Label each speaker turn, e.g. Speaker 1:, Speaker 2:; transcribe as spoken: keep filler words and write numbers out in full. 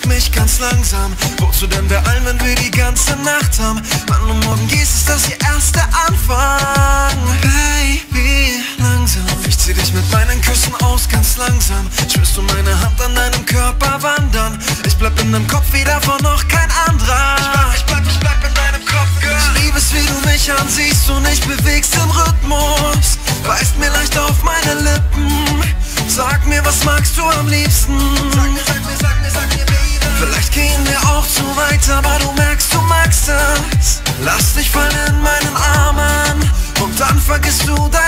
Speaker 1: beweg mich ganz langsam. Wozu denn beeilen, wenn wir die ganze Nacht haben? Wann und morgen gehst, ist das der erste Anfang. Baby, langsam. Ich zieh dich mit meinen Küssen aus, ganz langsam. Spürst du meine Hand an deinem Körper wandern? Ich bleib in deinem Kopf wie davon noch kein anderer. Ich bleib, ich bleib, ich bleib in deinem Kopf, Girl. Ich lieb es, wie du mich ansiehst und ich bewegst im Rhythmus. Beißt mir leicht auf meine Lippen. Sag mir, was magst du am liebsten? Sag mir, sag mir, sag mir, sag mir, Baby. Vielleicht gehen wir auch zu weit, aber du merkst, du magst es. Lass dich fallen in meinen Armen und dann vergisst du das.